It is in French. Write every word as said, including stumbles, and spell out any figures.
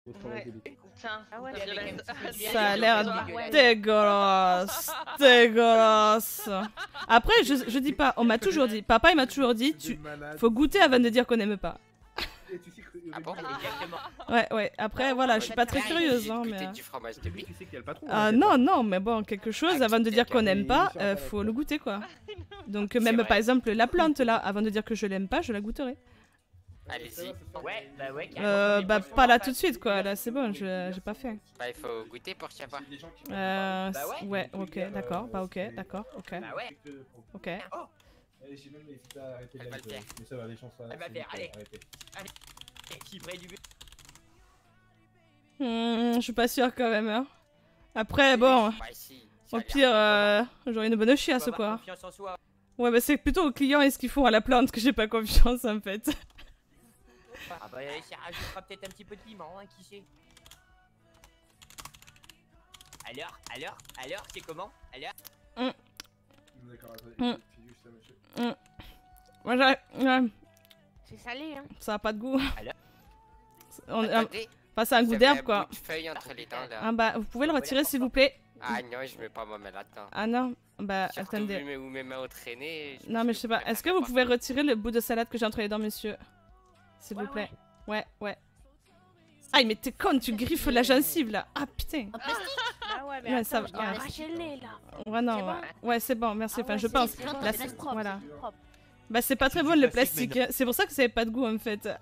Ouais. Tiens, Ah ouais, vas-y, avec un reste- petit peu de reste- bière. Ça a l'air Ouais. dégueulasse, dégueulasse. Après, je, je dis pas, on m'a toujours dit, papa il m'a toujours dit, tu faut goûter avant de dire qu'on n'aime pas. Ah bon? Exactement. Ouais, ouais. Après, voilà, je suis pas très curieuse, hein, mais. Goûter euh, du fromage de brie. Tu sais qu'il y a le patron. Ah hein, non, non, mais bon, quelque chose Ah, avant de qui dire t'a qu'on n'aime pas, gagné, euh, ça, faut le goûter quoi. Donc C'est même vrai. par exemple la plante là, avant de dire que je l'aime pas, je la goûterai. Allez-y. Ouais, bah ouais, carrément. Euh, Mais bah franchement, pas là pas- tout de suite quoi, là c'est bon, je j'ai pas fait. Bah, il faut goûter pour savoir. Euh, Bah ouais. ouais, ok, d'accord, bah ok, d'accord, ok, Bah ouais. ok. J'ai même hésité à arrêter Elle va le faire. mais ça va, les chances. Elle va le faire, allez. Qui près du but. Hmm, je suis pas sûre quand même. Hein. Après, bon, Bah, si. ça au a l'air pire, bon. euh, j'aurais une bonne chiasse Faut avoir quoi. confiance en soi. Ouais, bah c'est plutôt aux clients et ce qu'ils font à la plante que j'ai pas confiance en fait. Ah bah ça rajoutera peut-être un petit peu de piment, hein, qui sait. Alors, alors, alors, c'est comment? Alors? D'accord, Mm. attendez, fais juste ça, monsieur. Moi j'ai... ouais, C'est salé, hein. ça a pas de goût. Alors On- euh, Attendez, Enfin, c'est un vous goût avez d'herbe un quoi. bout de feuille entre les dents là. Ah bah, vous pouvez le retirer s'il vous plaît. Ah non, je vais pas me mettre là-dedans. Ah non, bah Surtout attendez. vu mes, où mes mains ont traîné. Non mais je sais pas, est-ce que vous pouvez retirer le bout de salade que j'ai entre les dents monsieur? S'il Ouais, vous plaît. Ouais, ouais. Aïe mais t'es con, tu griffes la gencive là. Ah putain. Ah ouais, mais Ouais, attends, ça va, je t'ai ouais. arraché le nez, là. Ouais non, C'est ouais, bon ouais c'est bon, merci, Ah enfin ouais, je c'est- pense. c'est- Là, c'est c'est- propre, voilà. c'est propre. Bah c'est pas très C'est bon du le plastique, mais plastique, hein. C'est pour ça que ça avait pas de goût en fait.